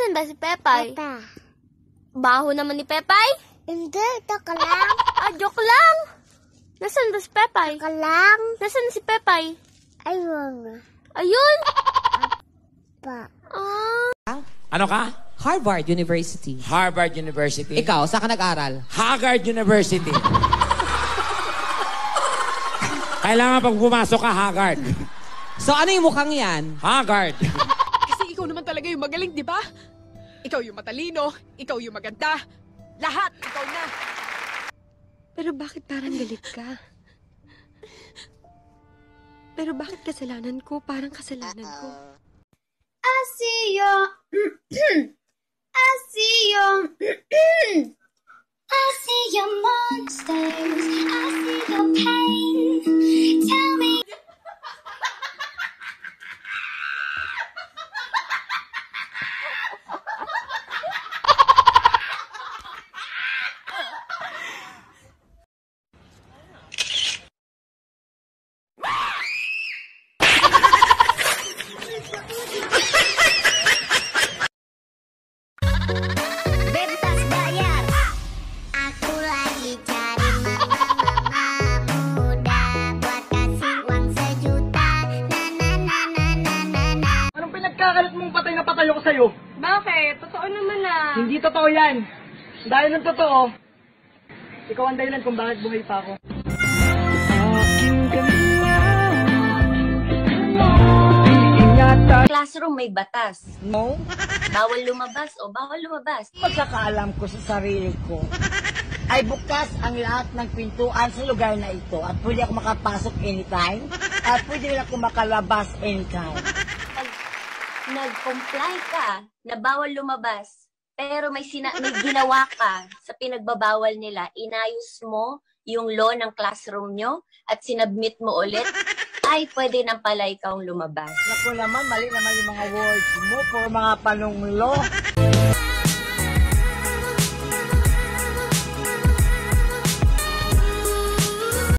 Nasaan ba si Pepay? Papa. Baho naman ni Pepay? Hindi, taka lang. Joke lang. Nasaan ba si Pepay? Taka lang. Nasaan si Pepay? Ayun. Ayun! Pa. Ano ka? Harvard University. Harvard University. Ikaw, saan ka nag-aral? Haggard University. Kailangan pag pumasok ka, Haggard. So, ano yung mukhang yan? Haggard. Kasi ikaw naman talaga yung magaling, di ba? Ikaw yung matalino, ikaw yung maganda. Lahat, ikaw na. Pero bakit parang galit ka? Pero bakit kasalanan ko? Parang kasalanan ko. I see your... I see your... I see your monsters. I see your pain. Tell me... Bebas bayar. Aku lagi cari mama muda buat kasih uang sejuta. Na na na na na na na. Anong pinagkakalat mong patay na patay ako sa'yo? Bakit? Totoo naman ah. Hindi totoo yan. Dahil ng totoo, ikaw ang dahilan kung bakit buhay pa ako. Classroom may batas. No? Bawal lumabas o bawal lumabas. Pagkakaalam ko sa sarili ko, ay bukas ang lahat ng pintuan sa lugar na ito at pwede ako makapasok anytime at pwede rin ako makalabas anytime. Pag nag-comply ka na bawal lumabas, pero may ginawa ka sa pinagbabawal nila, inayos mo yung law ng classroom nyo at sinubmit mo ulit, ay pwede nang pala ikaw lumabas. Naku naman, mali naman yung mga words mo for mga panunglo.